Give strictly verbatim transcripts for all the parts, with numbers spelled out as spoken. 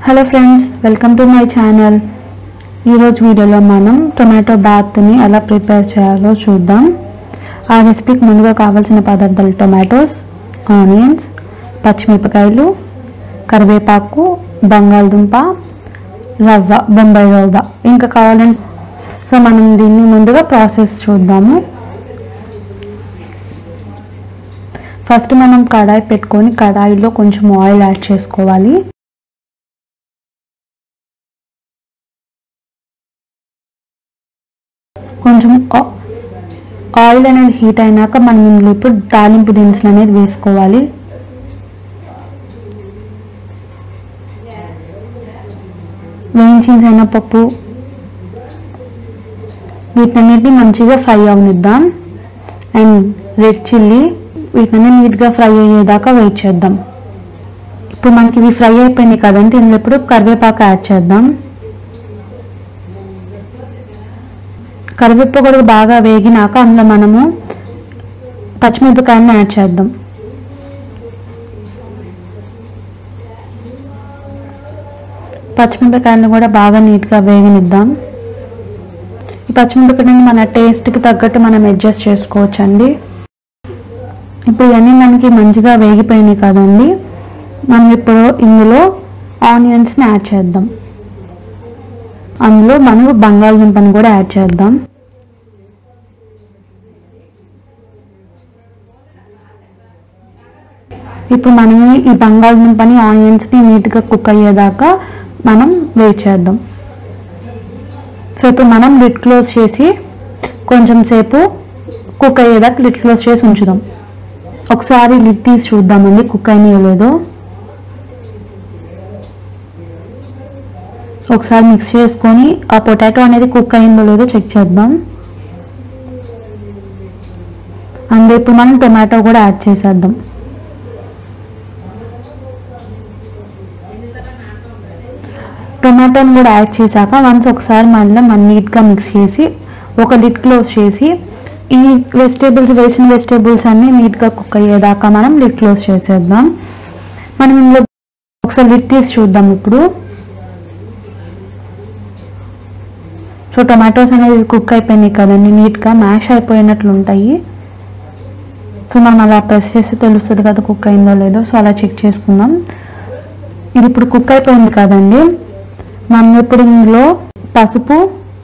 Hello friends, welcome to my channel. ఈరోజు వీడియోలో మనం టొమాటో బాత్ని ఎలా ప్రిపేర్ చేయాలో చూద్దాం. ఆ రెసిపీకి ముందుగా కావాల్సిన పదార్థాలు టొమాటోస్, ఆనియన్స్, పచ్చిమిరపకాయలు, కరివేపాకు, బంగాళదుంప, రవ్వ, బొంబాయి రవ్వ ఇంకా కావాలంటే. సో మనం దీన్ని ముందుగా ప్రాసెస్ చూద్దాము. ఫస్ట్ మనం కడాయి పెట్టుకొని కడాయిలో కొంచెం ఆయిల్ యాడ్ చేసుకోవాలి. కొంచెం ఆయిల్ అనేది హీట్ అయినాక మనం ఇందులో ఇప్పుడు తాలింపు దినుసులు అనేది వేసుకోవాలి. వేయించిన శనగపప్పు వీటన్నిటిని మంచిగా ఫ్రై అవనిద్దాం. అండ్ రెడ్ చిల్లీ వీటిని నీట్గా ఫ్రై అయ్యేదాకా వెయిట్ చేద్దాం. ఇప్పుడు మనకి ఇవి ఫ్రై అయిపోయినాయి కదంటే ఇందులో ఇప్పుడు కరివేపాకు యాడ్ చేద్దాం. కరివేపాకు కూడా బాగా వేగినాక అందులో మనము పచ్చిమిరపకాయలను యాడ్ చేద్దాం. పచ్చిమిరపకాయలను కూడా బాగా నీట్గా వేగనిద్దాం. ఈ పచ్చిమిరపకాయలను మన టేస్ట్కి తగ్గట్టు మనం అడ్జస్ట్ చేసుకోవచ్చు అండి. ఇప్పుడు ఇవన్నీ మనకి మంచిగా వేగిపోయినాయి కదండి, మనం ఇప్పుడు ఇందులో ఆనియన్స్ని యాడ్ చేద్దాం. అందులో మనం బంగాళదుంపని కూడా యాడ్ చేద్దాం. ఇప్పుడు మనం ఈ బంగాళదుంపని ఆనియన్స్ని నీట్గా కుక్ అయ్యేదాకా మనం వెయిట్ చేద్దాం. సో ఇప్పుడు మనం లిడ్ క్లోజ్ చేసి కొంచెం సేపు కుక్ అయ్యేదాకా లిడ్ క్లోజ్ చేసి ఉంచుదాం. ఒకసారి లిడ్ తీసి చూద్దామండి కుక్ అయినాయో లేదో. ఒకసారి మిక్స్ చేసుకొని ఆ పొటాటో అనేది కుక్ అయిందో లేదో చెక్ చేద్దాం. అండ్ ఇప్పుడు మనం టొమాటో కూడా యాడ్ చేసేద్దాం. టొమాటోని కూడా యాడ్ చేశాక వన్స్ ఒకసారి మళ్ళీ మనం నీట్గా మిక్స్ చేసి ఒక లిడ్ క్లోజ్ చేసి ఈ వెజిటేబుల్స్ వేసిన వెజిటేబుల్స్ అన్నీ నీట్గా కుక్ అయ్యేదాకా మనం లిడ్ క్లోజ్ చేసేద్దాం. మనం ఇందులో ఒకసారి లిడ్ తీసి చూద్దాం ఇప్పుడు. సో టొమాటోస్ అనేది కుక్ అయిపోయినాయి కదండి, నీట్గా మ్యాష్ అయిపోయినట్లు ఉంటాయి. సో మనం అలా ప్రెస్ చేసి తెలుస్తుంది కదా కుక్ అయిందో లేదో. సో అలా చెక్ చేసుకుందాం. ఇది ఇప్పుడు కుక్ అయిపోయింది కదండి, మనం ఇప్పుడు ఇందులో పసుపు,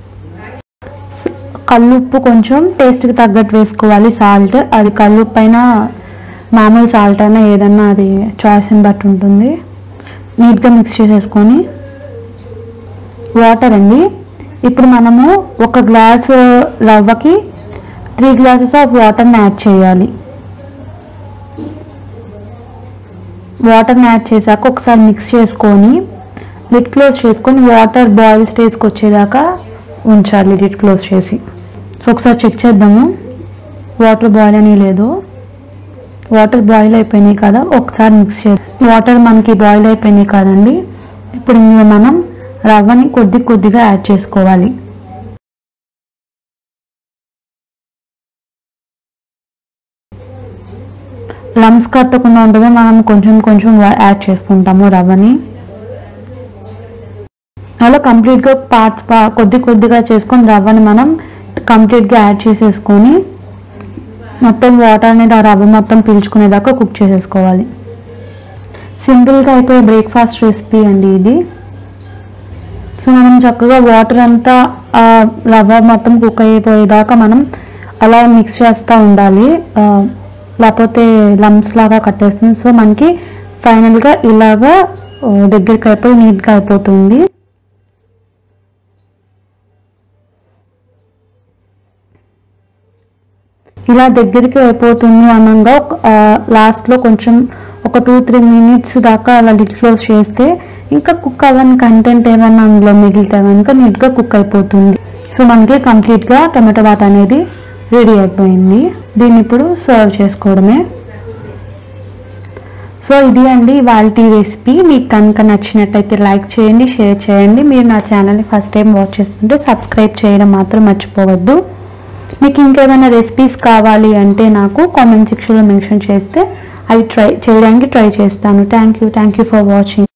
కల్లుప్పు కొంచెం టేస్ట్కి తగ్గట్టు వేసుకోవాలి. సాల్ట్, అది కల్లుప్పు అయినా మామూలు సాల్ట్ అయినా ఏదన్నా అది చాయిస్ని బట్టి ఉంటుంది. నీట్గా మిక్స్ చేసేసుకొని వాటర్ అండి. ఇప్పుడు మనము ఒక గ్లాస్ రవ్వకి త్రీ గ్లాసెస్ ఆఫ్ వాటర్ని యాడ్ చేయాలి. వాటర్ని యాడ్ చేశాక ఒకసారి మిక్స్ చేసుకొని లిడ్ క్లోజ్ చేసుకొని వాటర్ బాయిల్ స్టేజ్కి వచ్చేదాకా ఉంచాలి లిడ్ క్లోజ్ చేసి. సో ఒకసారి చెక్ చేద్దాము వాటర్ బాయిల్ అని లేదు. వాటర్ బాయిల్ అయిపోయినాయి కదా, ఒకసారి మిక్స్ చేద్దాం. వాటర్ మనకి బాయిల్ అయిపోయినాయి కదండి, ఇప్పుడు ఇందులో మనం రవ్వని కొద్ది కొద్దిగా యాడ్ చేసుకోవాలి. లమ్స్ కట్టకుండా ఉంటుంది, మనం కొంచెం కొంచెం యాడ్ చేసుకుంటాము రవ్వని. అలా కంప్లీట్గా పార్ట్స్ పా కొద్ది కొద్దిగా చేసుకొని రవ్వని మనం కంప్లీట్గా యాడ్ చేసేసుకొని మొత్తం వాటర్ అనేది ఆ రవ్వ మొత్తం పీల్చుకునేదాకా కుక్ చేసేసుకోవాలి. సింపుల్గా అయిపోయే బ్రేక్ఫాస్ట్ రెసిపీ అండి ఇది. సో మనం చక్కగా వాటర్ అంతా ఆ రవ్వ మొత్తం కుక్ అయిపోయేదాకా మనం అలా మిక్స్ చేస్తూ ఉండాలి, లేకపోతే లమ్స్ లాగా కట్టేస్తుంది. సో మనకి ఫైనల్గా ఇలాగా దగ్గరికి అయిపోయి నీట్గా అయిపోతుంది. ఇలా దగ్గరికి అయిపోతుంది అనగా లాస్ట్లో కొంచెం ఒక టూ త్రీ మినిట్స్ దాకా అలా లిడ్ క్లోజ్ చేస్తే ఇంకా కుక్ అవ్వని కంటెంట్ ఏమన్నా అందులో మిగిలితే కనుక నీట్గా కుక్ అయిపోతుంది. సో మనకి కంప్లీట్గా టమాటో బాత్ అనేది రెడీ అయిపోయింది. దీన్ని ఇప్పుడు సర్వ్ చేసుకోవడమే. సో ఇది అండి ఇవాల్టి రెసిపీ. మీకు కనుక నచ్చినట్టయితే లైక్ చేయండి, షేర్ చేయండి. మీరు నా ఛానల్ని ఫస్ట్ టైం వాచ్ చేస్తుంటే సబ్స్క్రైబ్ చేయడం మాత్రం మర్చిపోవద్దు. మీకు ఇంకేమైనా రెసిపీస్ కావాలి అంటే నాకు కామెంట్ సెక్షన్లో మెన్షన్ చేస్తే అవి ట్రై చేయడానికి ట్రై చేస్తాను. Thank you thank you for watching.